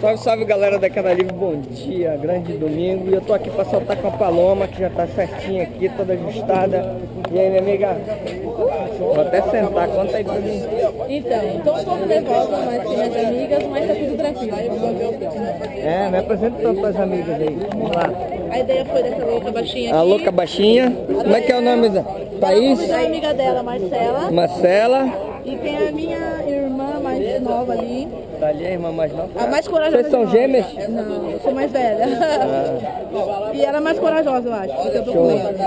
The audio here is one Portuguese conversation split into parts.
Salve, salve galera da Queda Livre, bom dia, grande domingo. E eu tô aqui pra soltar com a Paloma, que já tá certinha aqui, toda ajustada. E aí, minha amiga? Vou até sentar, conta aí pra mim. Então, tô um pouco nervosa, mas com minhas amigas, mas tá tudo tranquilo. É, me apresenta tantas amigas aí, vamos lá. A ideia foi dessa louca baixinha aqui. A louca baixinha, como é que é o nome da Thaís? A amiga dela, Marcela. Marcela. E tem a minha irmã mais nova ali. Tá ali a irmã mais nova? A mais corajosa. Vocês são gêmeas? Não, eu sou mais velha. E ela é mais corajosa, eu acho, porque eu tô com medo.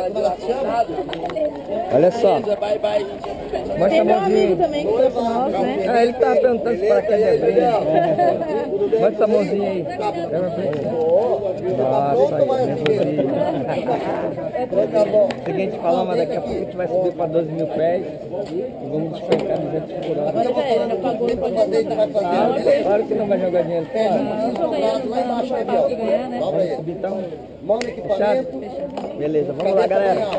Olha só. Mostra Tem a meu mãozinha. amigo também que foi com nós, né? Ah, ele tava perguntando se para que é. Mostra a mãozinha aí. Nossa, aí, nervosinho. Seguinte, Paloma, daqui a pouco a gente vai subir para 12 mil pés e vamos despencar 200 por hora. Agora já era, já pagou, pode comprar. Claro que não vai jogar dinheiro fora. Não tô ganhando, não vai fácil ganhar, né? Vamos subir então? Fechado? Beleza, vamos lá, galera.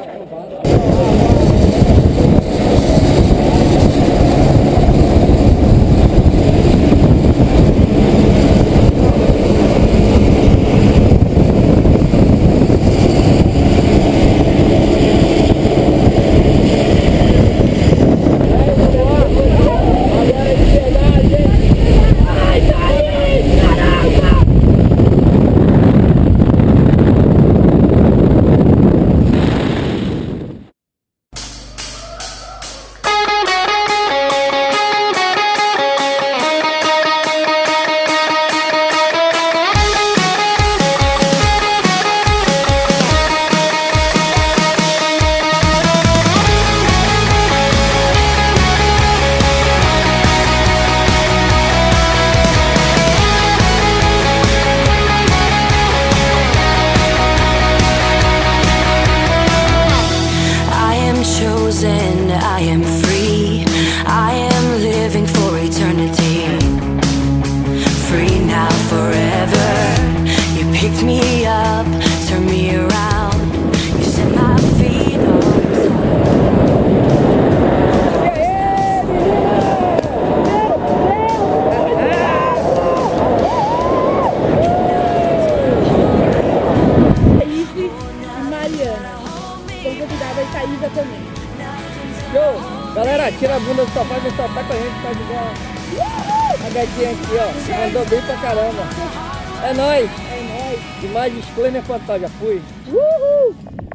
I am free, I am living for eternity. Free now, forever. You picked me up, turned me around. You set my feet on Thaís e Mariana. São convidadas a Thaísa também. Show! Galera, tira a bunda do sofá e vem soltar com a gente, faz igual a gatinha aqui, ó. Mandou bem pra caramba. É nóis! É nóis! Imagem excluindo é fantasma, já fui. Uhul!